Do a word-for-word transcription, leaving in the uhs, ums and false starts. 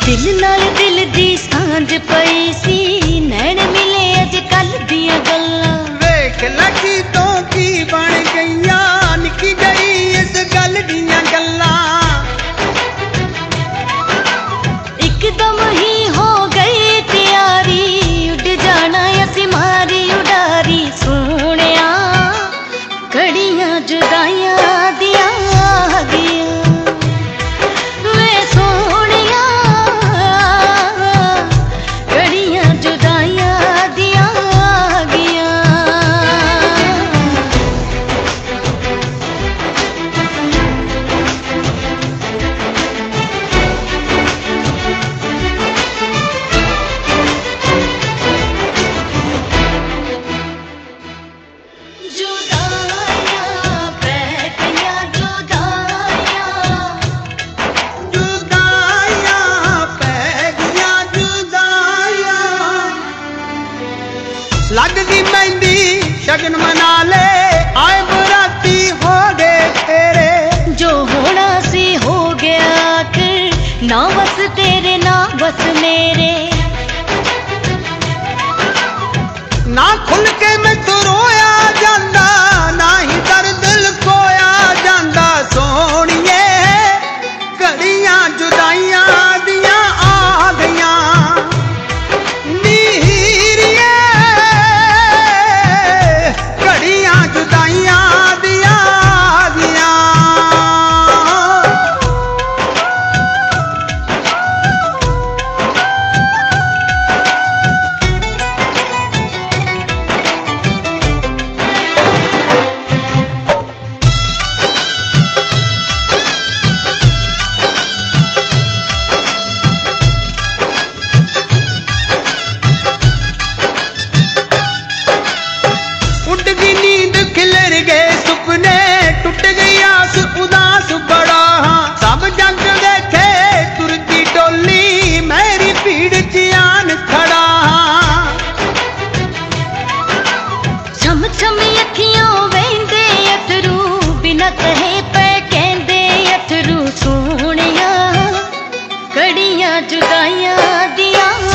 दिल नाल दिल दी सांझ पई सी, नैन मिले अज कल दियां गल्लां। वेख लगी तो की बन गईयां, निकी गई इस गल दियां गल्लां। एकदम ही हो गई तैयारी, उड़ जाना असी मारी उडारी। सोहणिया घड़ियां जुदाइयां दियां आ गईयां, वे सोहणिया घड़ियां जुदाइयां दियां आ गईयां। लगदी मेहंदी शगन मना ले, आए बराती हो गए तेरे। जो होना सी हो गया आखिर, ना बस तेरे ना बस मेरे। ना खुल के मैं तो रोया जांदा, ना ही दर्द लकोया जांदा। सोहणिए घड़ियां जुदाइयां दियां आ गईयां, जुदाइयां दिया दिया। उड़ गई नींद खिलर गए सुपने, टूट गई आस उदास बड़ा। सब जग देखे तुरती डोली, मेरी भीड़ जियान खड़ा। छम छम अखियों वेंदे अथरू, बिना कहे पे कहंदे अथरू। सोहणिया घड़ियां जुदाइयां दियां